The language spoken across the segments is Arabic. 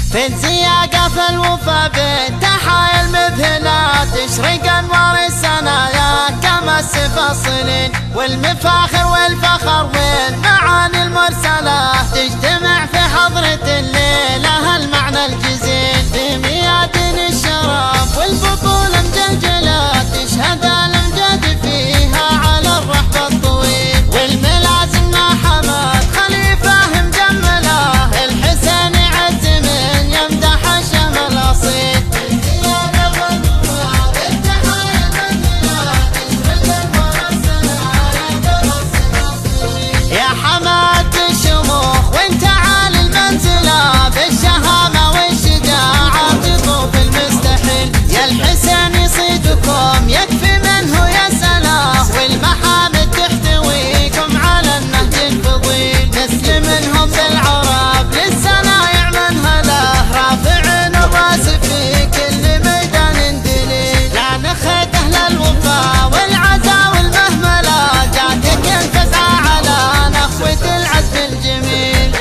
في الزياقة في الوفا بالتحايا المذهلة تشرق انوار السنايا كما السفاصلين، والمفاخر والفخر والمعاني المرسلة تجتمع في حضرة الليلة المعنى الجزيل، في ميادين الشرف والبطولة مجلجلة تشهد الامجاد فيها على الرحب الطويل، والملازم مع حمد خليفة مجملة الحسين يعز من يمدح الشهم الاصيل. يا حمد الشموخ وانت عالي المنزلة بالشهامة والشجاعة تطوف المستحيل، يا الحسين يصيدكم يكفي منه يا سلام، والمحامد تحتويكم على النهج الفضيل، نسل منهم بالعرب للصنايع من هله رافعين الراس في كل ميدان دليل، لا نخد اهل الوفا والعزا والمهمله جاتك الفزعه على نخوه العزم الجميل.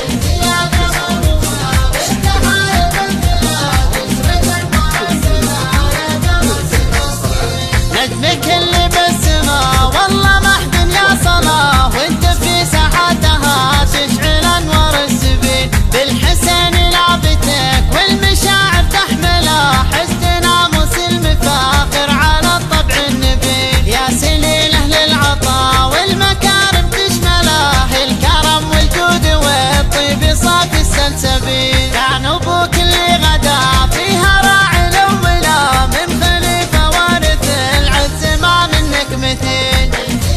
نجمك اللي باسماء والله محد يا صلاة، وانت في ساحاتها تشعل انوار السبيل، بالحسين لعبتك والمشاعر تحمله حسن ناموس المفاخر على الطبع النبيل، يا سليل اهل العطاء والمكارم تشمله الكرم والجود والطيب صافي السلسبيل، كان ابوك اللي غدا فيها راعي الاملا من خليفه وارث العز ما منك مثيل.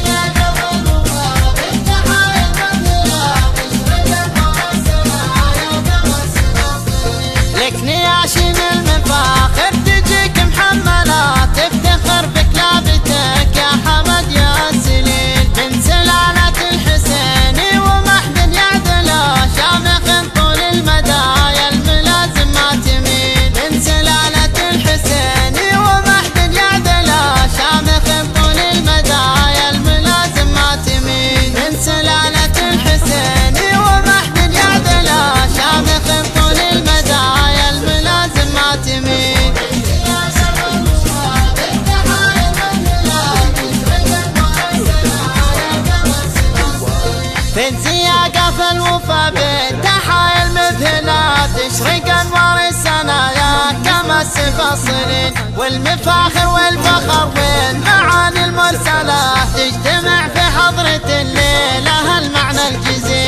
لك نياشين المفاخر تجيك محملة تفتخر بكلابتك يا حمد يا سليل، من سلالة الحسيني ومحد يعدله شامخ طول المدى يا الملازم ما تميل، من سلالة الحسيني ومحد يعدله شامخ طول المدى يا الملازم ما تميل، من سلالة الحسيني ومحد يعدله شامخ طول المدى يا الملازم ما تميل. في الزياقة في الوفا بالتحايا المذهلة تشرق انوار السنايا كما السفاصلين، والمفاخر والفخر والمعاني المرسلة تجتمع في حضرة الليلة المعنى الجزيل.